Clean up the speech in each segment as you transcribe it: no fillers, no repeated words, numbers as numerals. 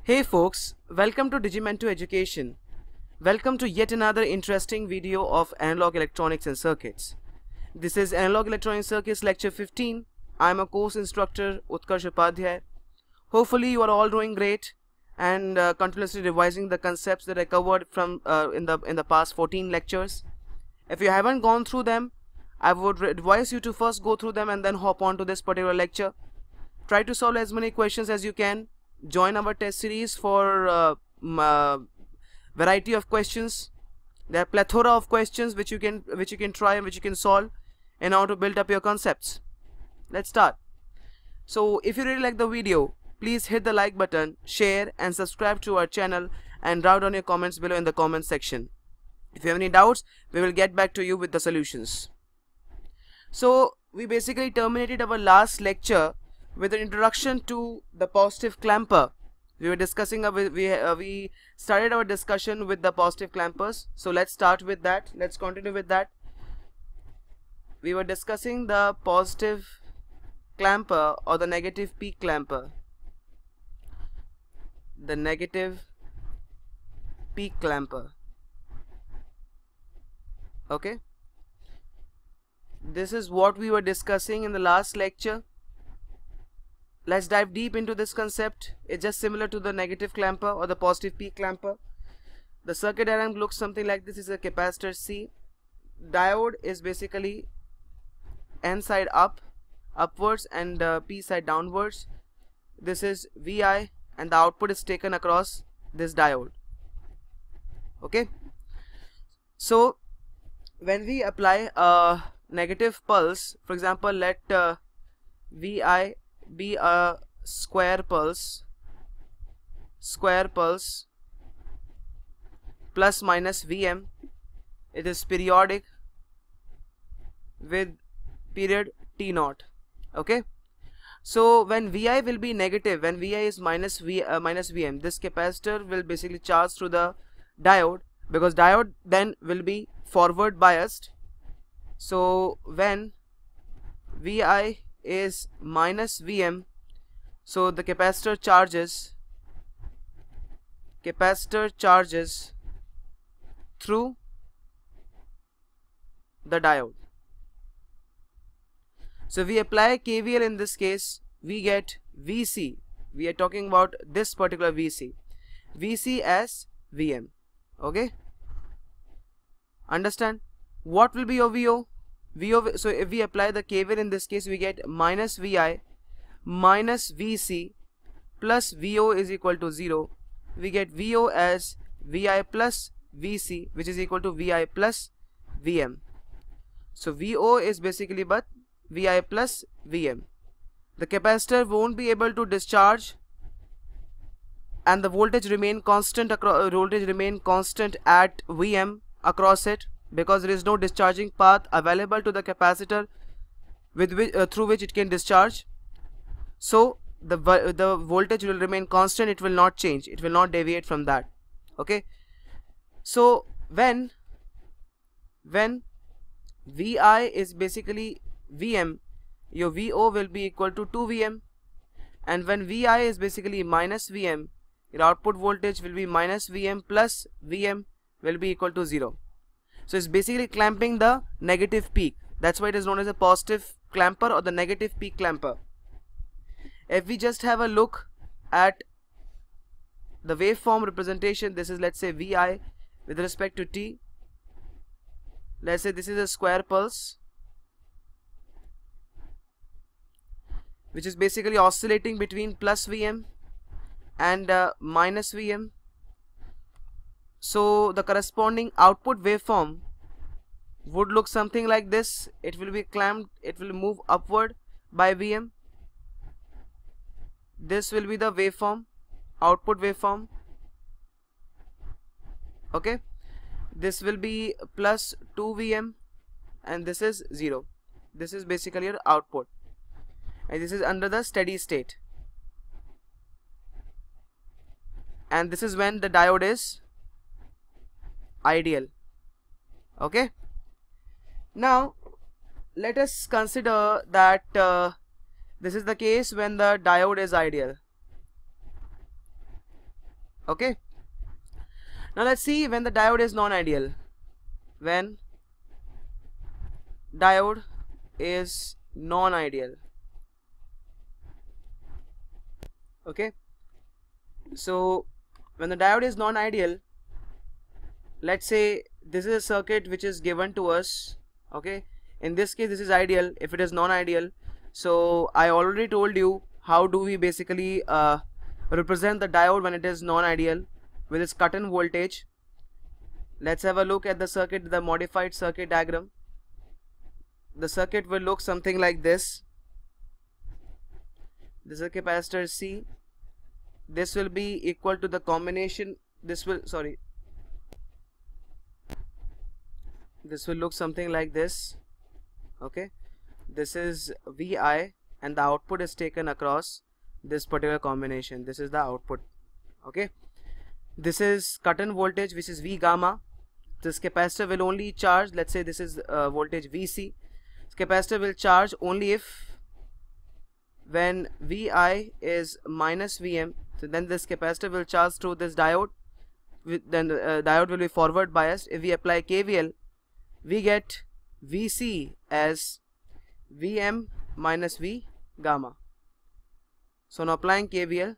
Hey folks, welcome to Digimento Education. Welcome to yet another interesting video of Analog Electronics and Circuits. This is Analog Electronic Circuits lecture 15. I am a course instructor Utkarsh Upadhyay. Hopefully you are all doing great and continuously revising the concepts that I covered from in the past 14 lectures. If you haven't gone through them, I would advise you to first go through them and then hop on to this particular lecture. Try to solve as many questions as you can. Join our test series for variety of questions. There are plethora of questions which you can try and which you can solve in order to build up your concepts. Let's start. So if you really like the video, please hit the like button, share and subscribe to our channel, and write down your comments below in the comment section. If you have any doubts, we will get back to you with the solutions. So we basically terminated our last lecture with an introduction to the positive clamper. We were discussing we started our discussion with the positive clampers. So let's start with that. Let's continue with that. We were discussing the positive clamper or the negative peak clamper. The negative peak clamper. Okay. This is what we were discussing in the last lecture. Let's dive deep into this concept. It's just similar to the negative clamper or the positive peak clamper. The circuit diagram looks something like this. Is a capacitor C. Diode is basically N side upwards and P side downwards. This is VI and the output is taken across this diode. Okay. So when we apply a negative pulse, for example, let VI be a square pulse plus minus Vm. It is periodic with period t0. Okay. So when Vi will be negative, when Vi is minus Vm, this capacitor will basically charge through the diode, because diode then will be forward biased. So when Vi is minus Vm, so the capacitor charges through the diode. So we apply KVL in this case, we get Vc. We are talking about this particular Vc as Vm. Okay, understand? What will be your VO? So if we apply the KVL in this case, we get minus Vi minus Vc plus VO is equal to 0. We get VO as Vi plus Vc, which is equal to Vi plus Vm. So VO is basically but Vi plus Vm. The capacitor won't be able to discharge and the voltage remain constant at Vm across it, because there is no discharging path available to the capacitor through which it can discharge. So the voltage will remain constant, it will not change, it will not deviate from that. Okay. So when Vi is basically Vm, your VO will be equal to 2Vm, and when Vi is basically minus Vm, your output voltage will be minus Vm plus Vm will be equal to 0. So it's basically clamping the negative peak. That's why it is known as a positive clamper or the negative peak clamper. If we just have a look at the waveform representation, this is, let's say, Vi with respect to t. Let's say this is a square pulse which is basically oscillating between plus Vm and minus Vm. So the corresponding output waveform would look something like this. It will be clamped, it will move upward by Vm. This will be the waveform, output waveform. Okay. This will be plus 2Vm and this is 0. This is basically your output, and this is under the steady state, and this is when the diode is ideal. Okay. Now let us consider that this is the case when the diode is ideal. Okay, now let's see when the diode is non-ideal. When diode is non-ideal. Okay, so when the diode is non-ideal, let's say this is a circuit which is given to us. Okay, in this case this is ideal. If it is non-ideal, so I already told you how do we basically represent the diode when it is non-ideal, with its cut-in voltage. Let's have a look at the circuit, the modified circuit diagram. The circuit will look something like this. This is a capacitor C. This will be equal to the combination. This will look something like this. Okay, this is VI and the output is taken across this particular combination. This is the output. Okay, this is cut-in voltage, which is V gamma. This capacitor will only charge, let's say this is voltage VC. This capacitor will charge only if when VI is minus VM. So then this capacitor will charge through this diode. Then the diode will be forward biased. If we apply KVL, we get VC as VM minus V gamma. So now applying KVL,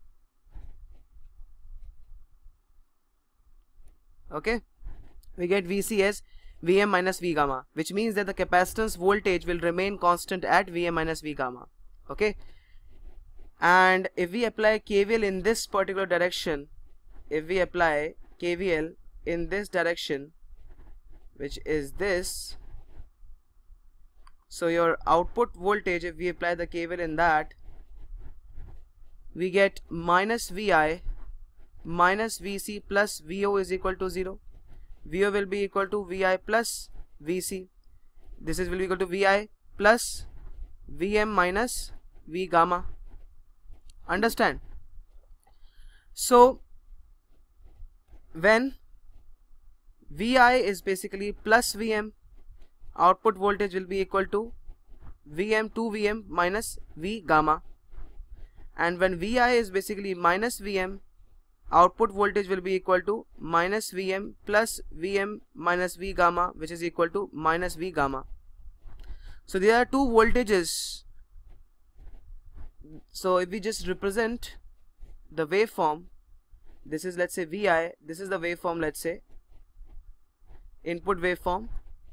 okay, we get VC as Vm minus V gamma, which means that the capacitance voltage will remain constant at Vm minus V gamma. Okay, and if we apply KVL in this particular direction, if we apply KVL in this direction, which is this, so your output voltage, if we apply the KVL in that, we get minus Vi minus Vc plus Vo is equal to 0. Vo will be equal to Vi plus Vc. This will be equal to Vi plus Vm minus V gamma. Understand? So when Vi is basically plus Vm, output voltage will be equal to Vm 2Vm minus V gamma. And when Vi is basically minus Vm, output voltage will be equal to minus Vm plus Vm minus V gamma, which is equal to minus V gamma. So there are two voltages. So if we just represent the waveform, this is, let's say, Vi, this is the waveform, let's say, input waveform.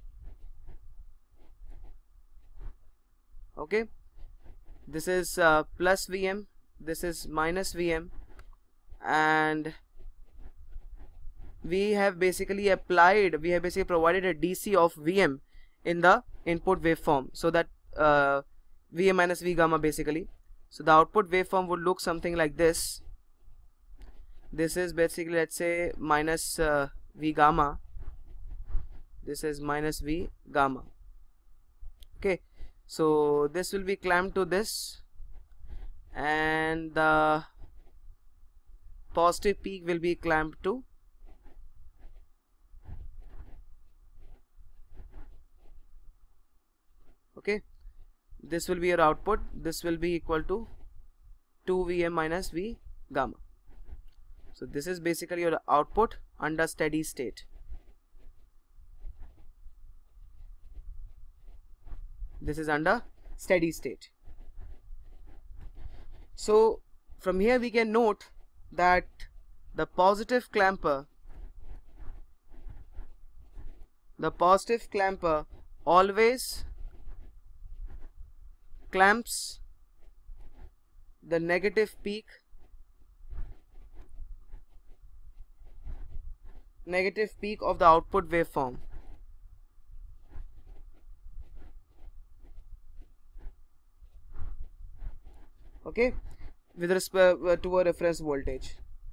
Okay, this is plus Vm, this is minus Vm, and we have basically provided a DC of Vm in the input waveform, so that Vm minus V gamma basically. So the output waveform would look something like this. This is basically, let's say, minus V gamma. This is minus V gamma. Okay, so this will be clamped to this, and the positive peak will be clamped to okay, this will be your output. This will be equal to 2Vm minus V gamma. So this is basically your output under steady state. This is under steady state. So from here we can note that the positive clamper always clamps the negative peak of the output waveform. Okay, with respect to a reference voltage.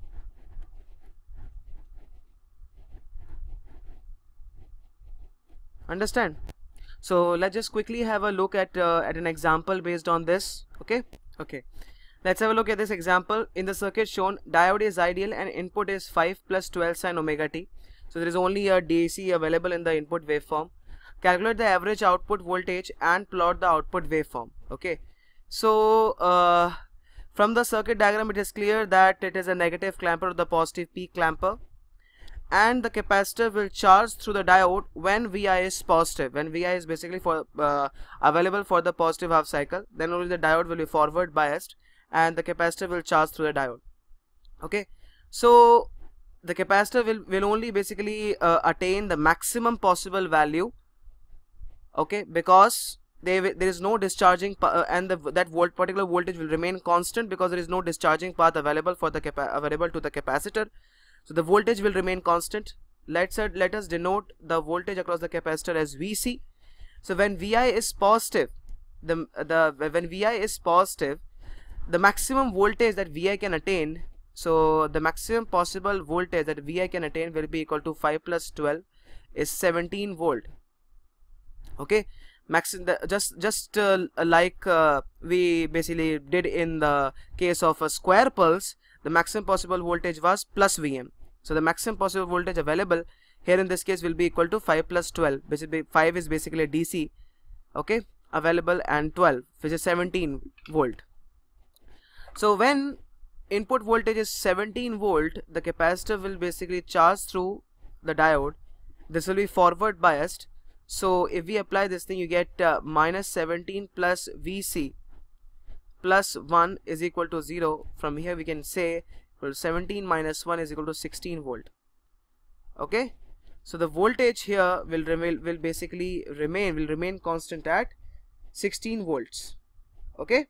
Understand? So let's just quickly have a look at an example based on this. Okay, let's have a look at this example. In the circuit shown, diode is ideal and input is 5 plus 12 sin omega t. So there is only a DC available in the input waveform. Calculate the average output voltage and plot the output waveform. Okay, so From the circuit diagram, it is clear that it is a negative clamper or the positive peak clamper, and the capacitor will charge through the diode when Vi is positive. When Vi is basically for available for the positive half cycle, then only the diode will be forward biased and the capacitor will charge through the diode. Okay, so the capacitor will only basically attain the maximum possible value, okay, because there is no discharging and that particular voltage will remain constant because there is no discharging path available for the available to the capacitor. So the voltage will remain constant. Let us denote the voltage across the capacitor as Vc. So when Vi is positive, when Vi is positive, the maximum voltage that Vi can attain, so the maximum possible voltage that Vi can attain will be equal to 5 plus 12 is 17 volt. Okay, just like we basically did in the case of a square pulse, the maximum possible voltage was plus Vm. So the maximum possible voltage available here in this case will be equal to 5 plus 12. Basically 5 is basically DC, okay, available, and 12 which is 17 volt. So when input voltage is 17 volt, the capacitor will basically charge through the diode. This will be forward biased. So if we apply this thing, you get minus 17 plus Vc plus 1 is equal to 0. From here we can say 17 minus 1 is equal to 16 volt. Okay, so the voltage here will remain constant at 16 volts. Okay,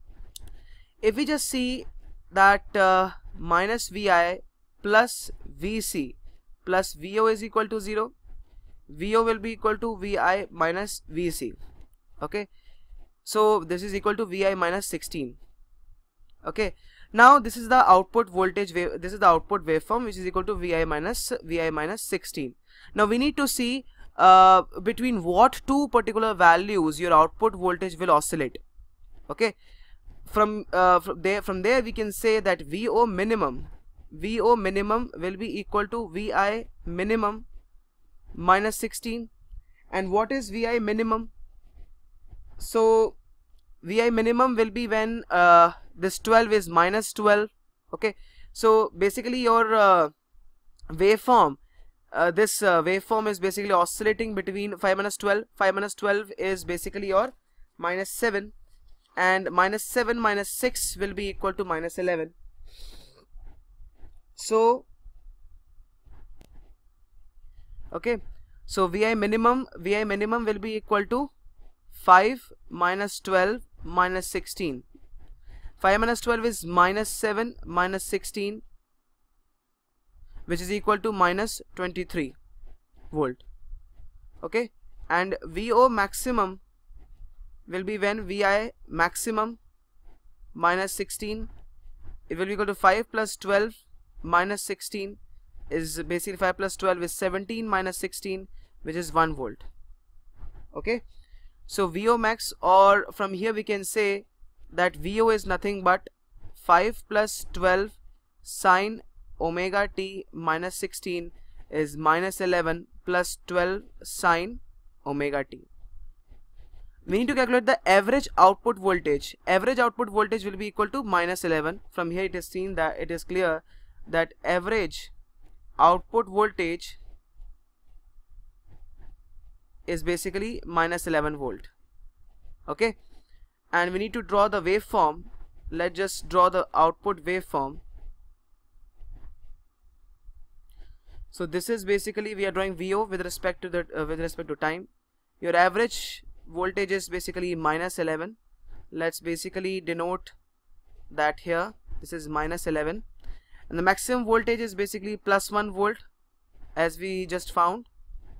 if we just see that minus Vi plus Vc plus Vo is equal to 0, Vo will be equal to Vi minus Vc. Okay, so this is equal to Vi minus 16. Okay, now this is the output voltage wave, this is the output waveform, which is equal to Vi minus 16. Now we need to see between what two particular values your output voltage will oscillate. Okay, from there we can say that Vo minimum will be equal to Vi minimum minus 16. And what is Vi minimum? So Vi minimum will be when this 12 is minus 12. Okay, so basically your waveform, this waveform is basically oscillating between 5 minus 12. 5 minus 12 is basically your minus 7, and minus 7 minus 6 will be equal to minus 11. So okay, so Vi minimum will be equal to 5 minus 12 minus 16. 5 minus 12 is minus 7 minus 16, which is equal to minus 23 volt. Okay, and Vo maximum will be when Vi maximum minus 16, it will be equal to 5 plus 12 minus 16 is basically 5 plus 12 is 17 minus 16, which is 1 volt. Okay, so Vo max, or from here we can say that Vo is nothing but 5 plus 12 sine omega t minus 16 is minus 11 plus 12 sine omega t. We need to calculate the average output voltage. Average output voltage will be equal to minus 11. From here it is seen that it is clear that average output voltage is basically minus 11 volt. Okay, and we need to draw the waveform. Let's just draw the output waveform. So this is basically we are drawing Vo with respect to the time. Your average voltage is basically minus 11. Let's basically denote that here. This is minus 11, and the maximum voltage is basically plus 1 volt, as we just found.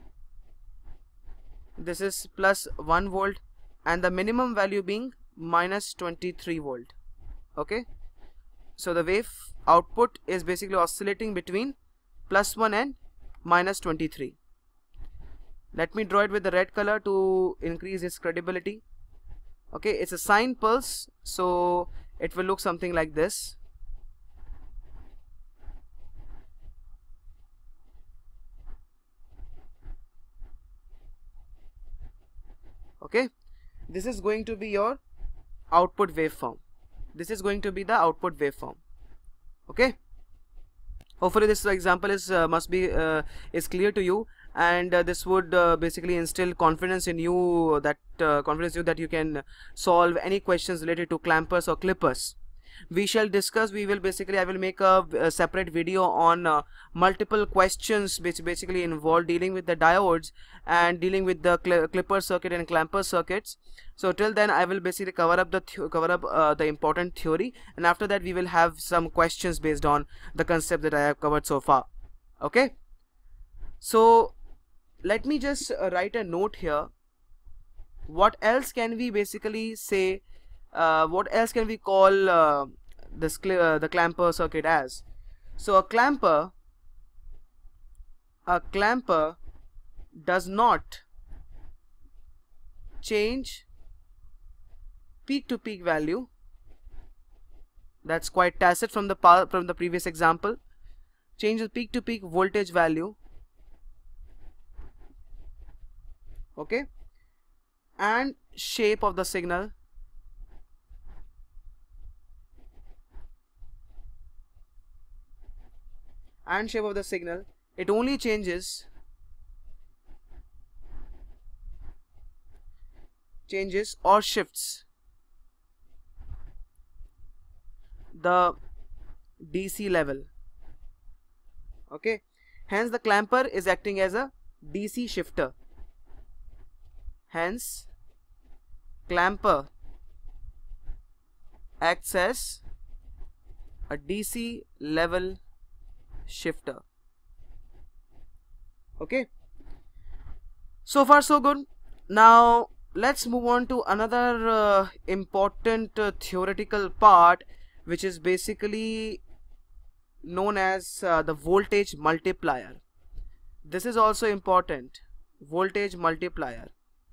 This is plus 1 volt, and the minimum value being minus 23 volt. Okay, so the wave output is basically oscillating between plus 1 and minus 23. Let me draw it with the red color to increase its credibility. Okay, it's a sine pulse, so it will look something like this. Okay, this is going to be your output waveform. This is going to be the output waveform. Okay, hopefully this example is is clear to you, and this would basically instill confidence in you, that you can solve any questions related to clampers or clippers. I will make a separate video on multiple questions which basically involve dealing with the diodes and dealing with the clipper circuit and clamper circuits. So till then I will basically cover up the important theory, and after that we will have some questions based on the concept that I have covered so far. Okay, so let me just write a note here. What else can we basically say? What else can we call the clamper circuit as? So a clamper does not change peak to peak value. That's quite tacit from the previous example. Changes peak to peak voltage value. Okay, and shape of the signal. And shape of the signal. It only changes or shifts the DC level. Okay, hence the clamper is acting as a DC shifter. Hence clamper acts as a DC level shifter. Okay, so far so good. Now let's move on to another important theoretical part, which is basically known as the voltage multiplier. This is also important. Voltage multiplier.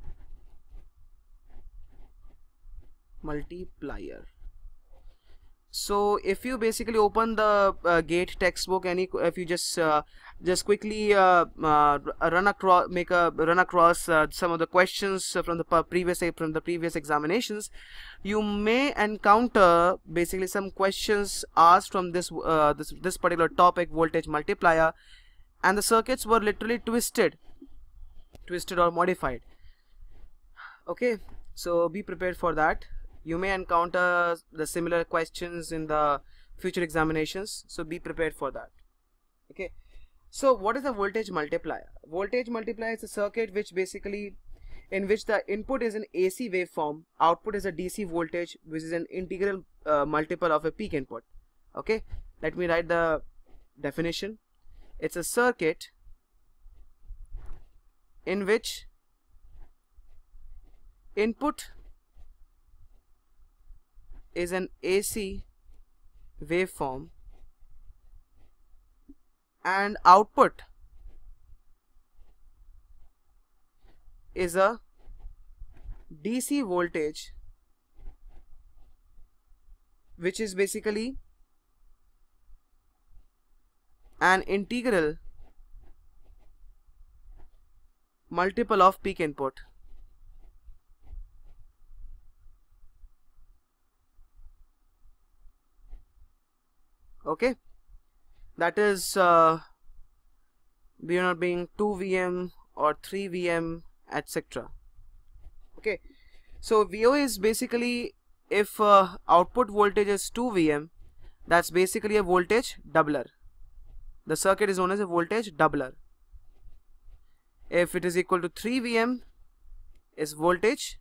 So if you basically open the GATE textbook, if you just quickly run across some of the questions from the previous examinations, you may encounter basically some questions asked from this particular topic, voltage multiplier, and the circuits were literally twisted or modified. Okay, so be prepared for that. You may encounter the similar questions in the future examinations, so be prepared for that. Okay, so what is a voltage multiplier? Voltage multiplier is a circuit in which the input is an AC waveform, output is a DC voltage, which is an integral multiple of a peak input. Okay, let me write the definition. It's a circuit in which input is an AC waveform and output is a DC voltage, which is basically an integral multiple of peak input. Okay, that is being 2 Vm or 3 Vm, etc. Okay, so VO is basically, if output voltage is 2 Vm, that's basically a voltage doubler. The circuit is known as a voltage doubler. If it is equal to 3 Vm, is voltage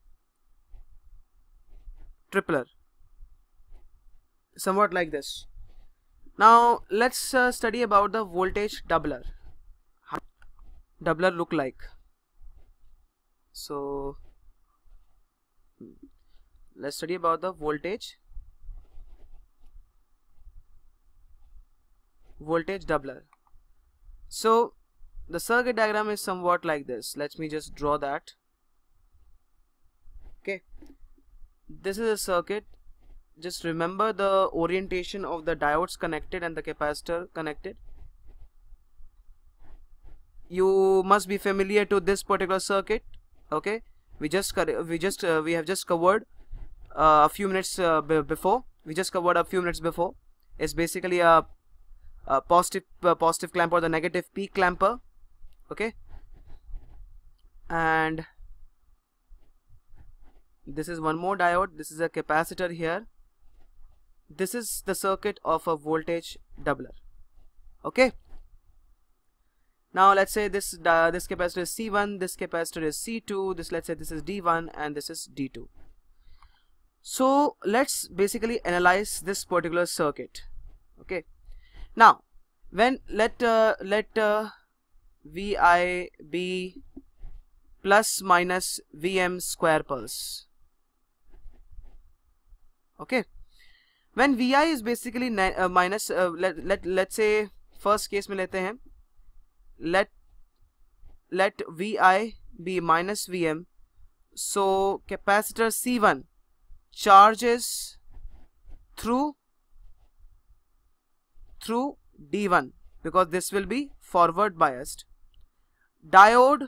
tripler, somewhat like this. Now let's study about the voltage doubler. How doubler look like? So let's study about the voltage doubler. So the circuit diagram is somewhat like this. Let me just draw that. Okay, this is a circuit. Just remember the orientation of the diodes connected and the capacitor connected. You must be familiar to this particular circuit. Okay, we have just covered a few minutes before. we just covered a few minutes before, is basically a positive clamper or the negative peak clamper. Okay, and this is one more diode. This is a capacitor here. This is the circuit of a voltage doubler. Okay, now let's say this capacitor is C1, this capacitor is C2, this, let's say this is D1 and this is D2. So let's basically analyze this particular circuit. Okay, now when let Vi be plus minus Vm square pulse. Okay, when Vi is basically minus let's say first case में लेते हैं, let Vi be minus Vm, so capacitor C1 charges through D1 because this will be forward biased. Diode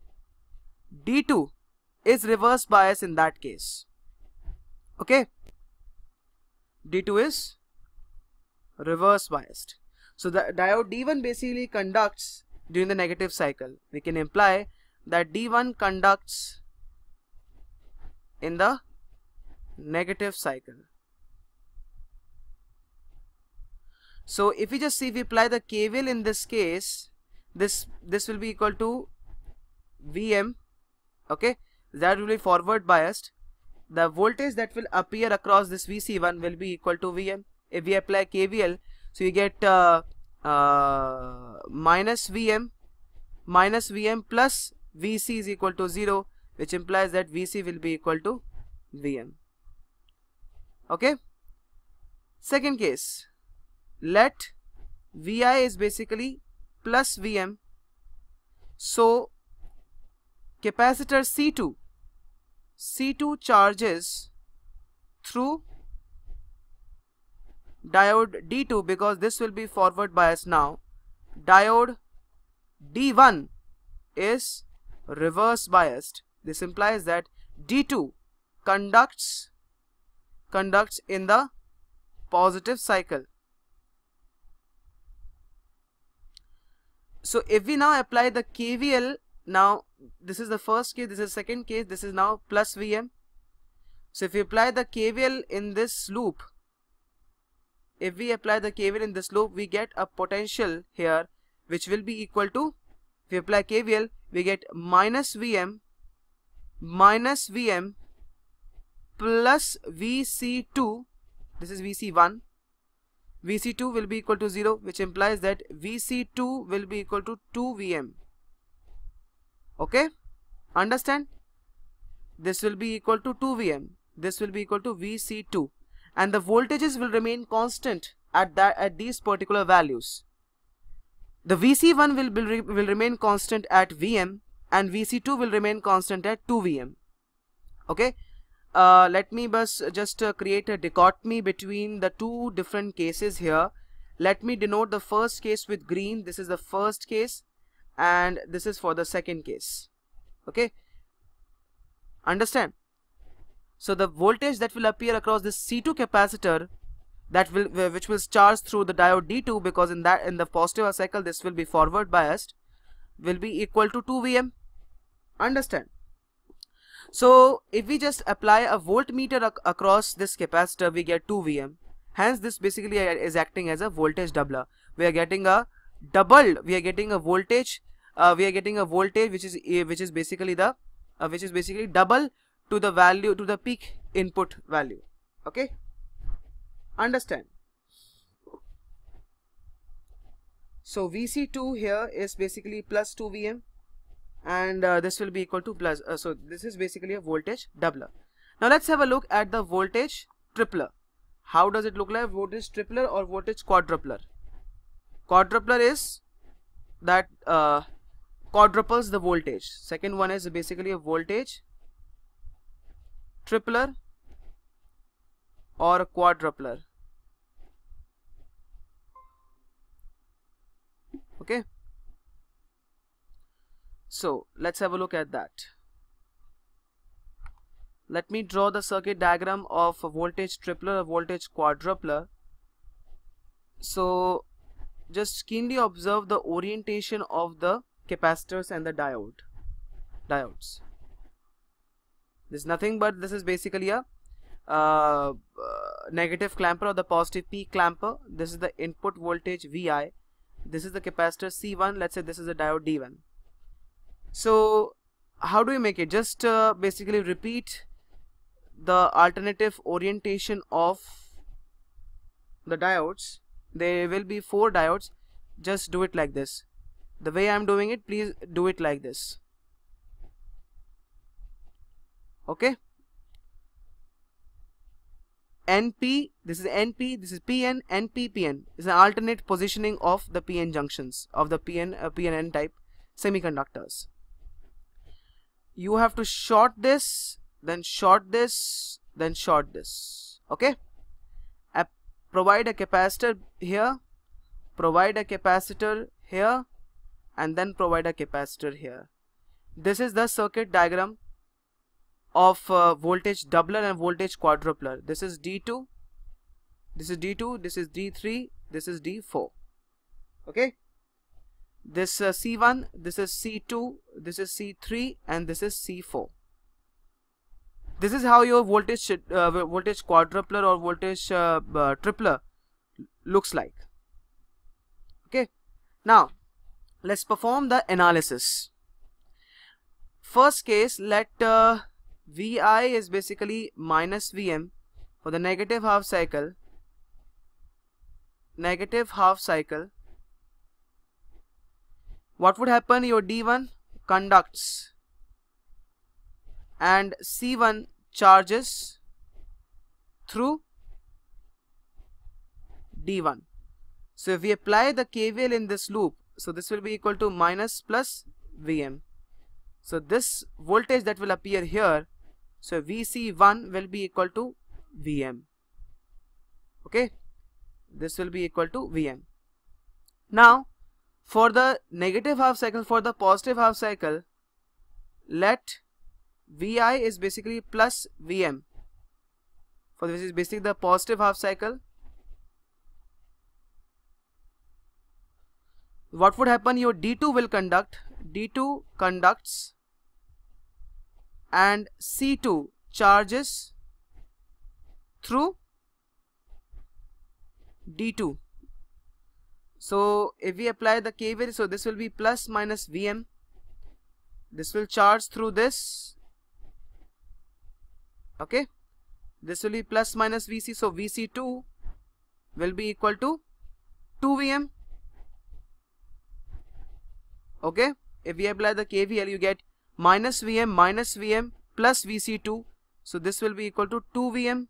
D2 is reverse bias in that case. Okay, D2 is reverse biased. So the diode D1 basically conducts during the negative cycle. We can imply that D1 conducts in the negative cycle. So if we just see, if we apply the KVL in this case, this will be equal to Vm. Okay, that will be forward biased. The voltage that will appear across this Vc1 will be equal to Vm. If we apply KVL, so you get minus Vm plus Vc is equal to 0, which implies that Vc will be equal to Vm. Okay, second case, let Vi is basically plus Vm, so capacitor C2 charges through diode D2 because this will be forward bias. Now diode D1 is reverse biased. This implies that D2 conducts in the positive cycle. So if we now apply the KVL, now this is the first case, this is second case, this is now plus Vm. So if we apply the KVL in this loop, we get a potential here which will be equal to, if we apply KVL, we get minus Vm plus Vc2, this is Vc1, Vc2 will be equal to 0, which implies that Vc2 will be equal to 2Vm. Okay, understand? This will be equal to 2Vm, this will be equal to Vc2, and the voltages will remain constant at these particular values. The Vc1 will remain constant at Vm and Vc2 will remain constant at 2Vm. Okay, let me just create a dichotomy between the two different cases here. Let me denote the first case with green. This is the first case and this is for the second case. Okay, understand? So the voltage that will appear across this C2 capacitor, which will charge through the diode D2, because in the positive cycle this will be forward biased, will be equal to 2Vm. Understand? So if we just apply a voltmeter across this capacitor, we get 2Vm. Hence this basically is acting as a voltage doubler. We are getting a doubled, we are getting a voltage which is basically double to the value, to the peak input value. Okay, understand? So Vc2 here is basically plus 2Vm and this will be equal to plus, so this is basically a voltage doubler. Now let's have a look at the voltage tripler. How does it look like? Voltage tripler or voltage quadrupler? Quadrupler is that quadruples the voltage. Second one is basically a voltage tripler or a quadrupler. Okay, so let's have a look at that. let me draw the circuit diagram of a voltage tripler, a voltage quadrupler. So just keenly observe the orientation of the capacitors and the diodes. This is nothing but this is basically a negative clamper or the positive P clamper. This is the input voltage Vi. This is the capacitor C1. Let's say this is the diode D1. So how do we make it? Just basically repeat the alternative orientation of the diodes. There will be 4 diodes. Just do it like this. The way I am doing it, please do it like this. Okay. NP, this is NP, this is PN, NP, PN. This is an alternate positioning of the PN junctions of the PN type semiconductors. You have to short this, then short this, then short this. Okay. Provide a capacitor here, provide a capacitor here, and then provide a capacitor here. This is the circuit diagram of voltage doubler and voltage quadrupler. This is D2, this is D2, this is D3, this is D4. Okay. This C1, this is C2, this is C3, and this is C4. This is how your voltage quadrupler or voltage tripler looks like. Okay. Now let's perform the analysis. First case, let Vi is basically minus Vm for the negative half cycle. What would happen? Your D1 conducts and C1 charges through D1. So if we apply the KVL in this loop, so this will be equal to minus plus Vm. So this voltage that will appear here, so Vc1 will be equal to Vm. Okay, this will be equal to Vm. Now for the negative half cycle, for the positive half cycle, let Vi is basically plus Vm. For this is basically the positive half cycle. What would happen? Your D2 will conduct, D2 conducts, and C2 charges through D2. So if we apply the KVL, so this will be plus minus Vm. This will charge through this. Okay, this will be plus minus Vc, so Vc2 will be equal to 2Vm. Okay, if we apply the KVL, you get minus Vm plus Vc2, so this will be equal to 2Vm.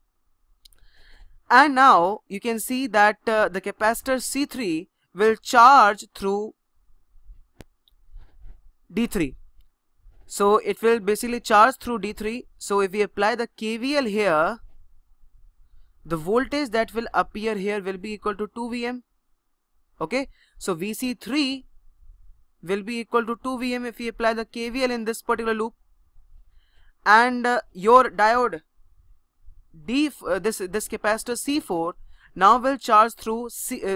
And now you can see that the capacitor C3 will charge through D3. So it will basically charge through D3. So if we apply the KVL here, the voltage that will appear here will be equal to 2Vm. Okay, so Vc3 will be equal to 2Vm if we apply the KVL in this particular loop. And your diode this capacitor C4 now will charge through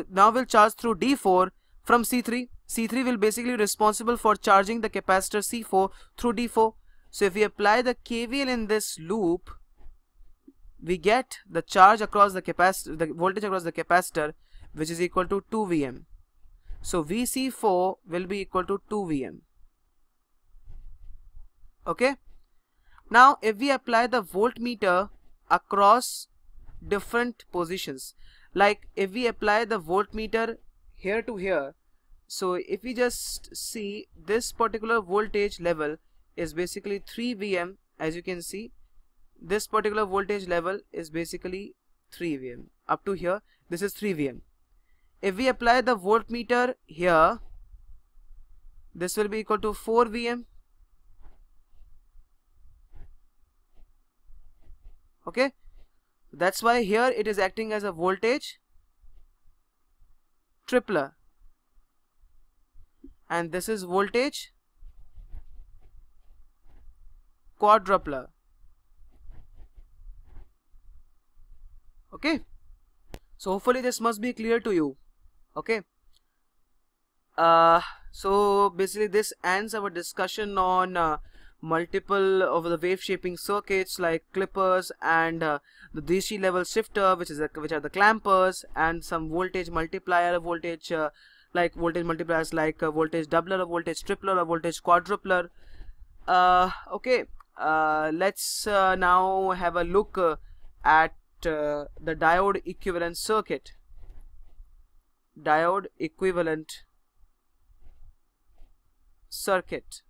D4 from C3. C3 will basically responsible for charging the capacitor C4 through D4. So if we apply the KVL in this loop, we get the charge across the capacitor, the voltage across the capacitor, which is equal to 2Vm. So Vc4 will be equal to 2Vm. Okay. Now if we apply the voltmeter across different positions, like if we apply the voltmeter here to here, so if we just see this particular voltage level is basically 3Vm. As you can see, this particular voltage level is basically 3Vm. Up to here, this is 3Vm. If we apply the voltmeter here, this will be equal to 4Vm. Okay, that's why here it is acting as a voltage tripler, and this is voltage quadrupler. Okay, so hopefully this must be clear to you. Okay, so basically this ends our discussion on multiple of the wave shaping circuits like clippers and the DC level shifter, which are the clampers, and some voltage multiplier, voltage voltage multipliers like voltage doubler, or voltage tripler, or voltage quadrupler. Okay, let's now have a look at the diode equivalent circuit. Diode equivalent circuit.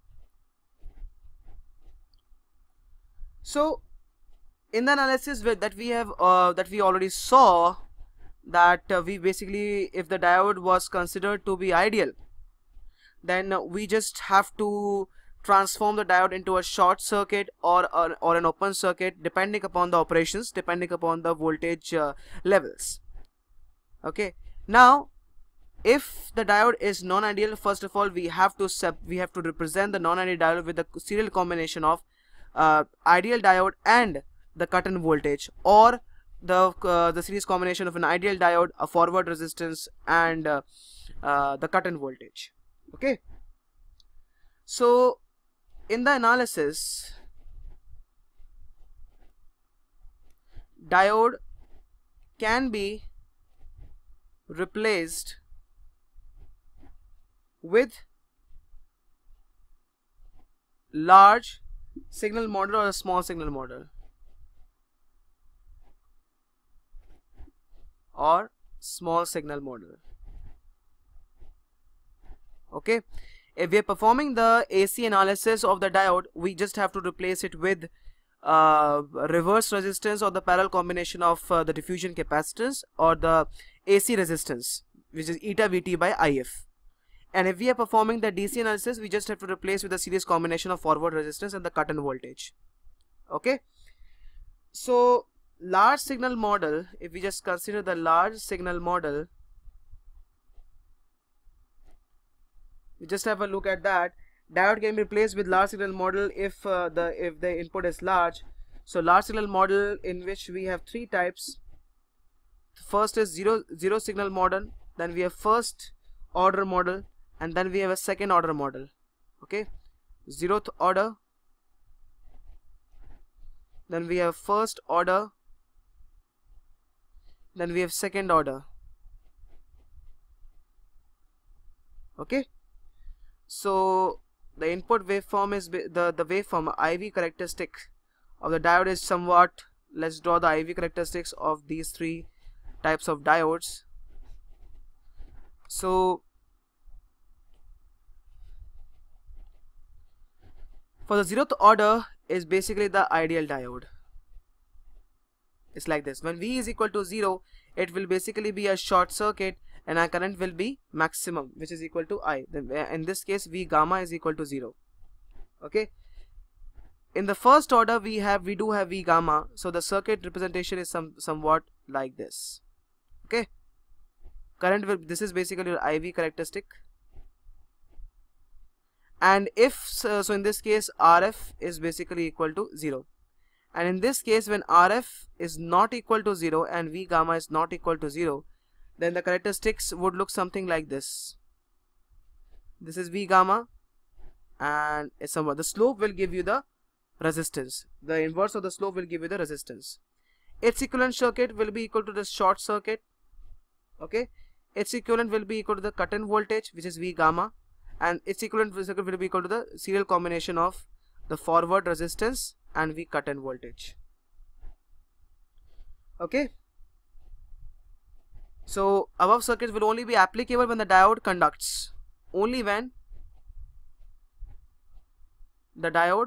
So in the analysis that we have that we already saw that we basically, if the diode was considered to be ideal, then we just have to transform the diode into a short circuit or an open circuit, depending upon the operations, depending upon the voltage levels. Okay, now if the diode is non-ideal, first of all we have to represent the non-ideal diode with the serial combination of ideal diode and the cut-in voltage, or the series combination of an ideal diode, a forward resistance, and the cut-in voltage. Okay, so in the analysis, diode can be replaced with large signal model or a small signal model, or small signal model. Okay, if we are performing the AC analysis of the diode, we just have to replace it with reverse resistance, or the parallel combination of the diffusion capacitance, or the AC resistance, which is eta Vt by If. And if we are performing the DC analysis, we just have to replace with a series combination of forward resistance and the cut-in voltage. Okay, so large signal model, if we just consider the large signal model, we just have a look at that. Diode can be replaced with large signal model if the input is large. So large signal model, in which we have three types. First is zero signal model, then we have first order model, and then we have a second order model. Okay, zeroth order, then we have first order, then we have second order. Okay, so the input waveform is the waveform IV characteristic of the diode is somewhat. Let's draw the IV characteristics of these three types of diodes. So for the zeroth order is basically the ideal diode. It's like this. When V is equal to 0, it will basically be a short circuit and our current will be maximum, which is equal to I. Then in this case, V gamma is equal to 0. Okay, in the first order we do have V gamma, so the circuit representation is somewhat like this. Okay, current will, this is basically your IV characteristic. And if so in this case RF is basically equal to 0, and in this case when RF is not equal to 0 and V gamma is not equal to 0, then the characteristics would look something like this. This is V gamma, and it's somewhat, the slope will give you the resistance. The inverse of the slope will give you the resistance. Its equivalent circuit will be equal to the short circuit. Okay, its equivalent will be equal to the cut-in voltage, which is V gamma, and its equivalent circuit will be equal to the serial combination of the forward resistance and V cut-in voltage. Okay, so above circuits will only be applicable when the diode conducts, only when the diode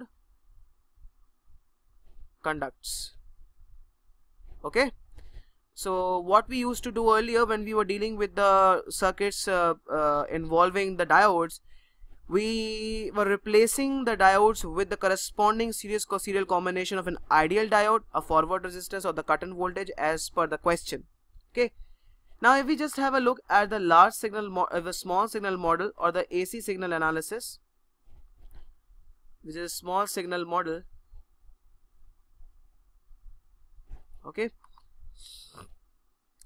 conducts. Okay, so what we used to do earlier when we were dealing with the circuits involving the diodes, we were replacing the diodes with the corresponding serial combination of an ideal diode, a forward resistance, or the cut-in voltage as per the question. Okay, now if we just have a look at the large signal the small signal model, or the AC signal analysis, which is a small signal model. Okay,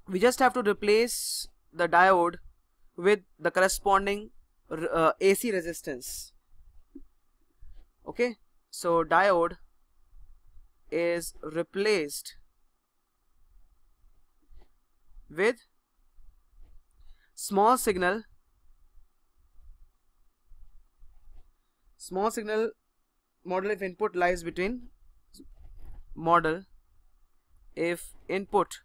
we just have to replace the diode with the corresponding AC resistance. Okay, so diode is replaced with small signal model if input lies between model if input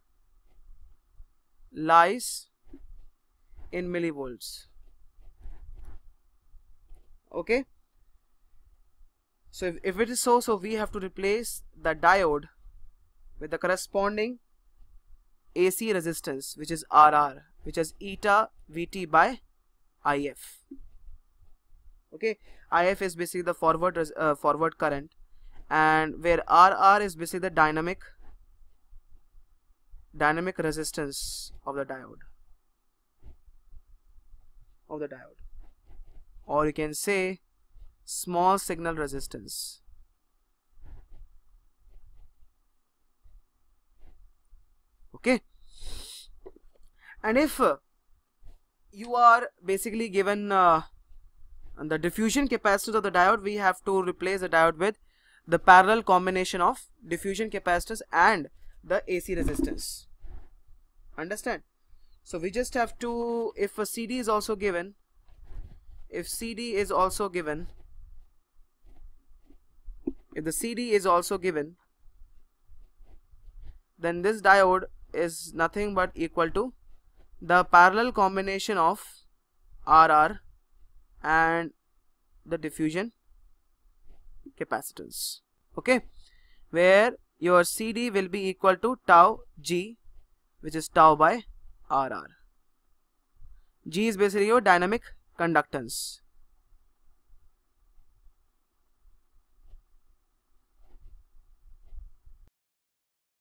lies in millivolts. Okay, so if it is so we have to replace the diode with the corresponding AC resistance, which is RR, which is eta Vt by If. Okay, If is basically the forward current, and where RR is basically the dynamic resistance of the diode, or you can say small signal resistance. Okay, and if you are basically given the diffusion capacitance of the diode, we have to replace the diode with the parallel combination of diffusion capacitance and the AC resistance. Understand? So we just have to, if a CD is also given, if the CD is also given, then this diode is nothing but equal to the parallel combination of RR and the diffusion capacitance. Okay, where your CD will be equal to tau G, which is tau by RR. G is basically your dynamic conductance.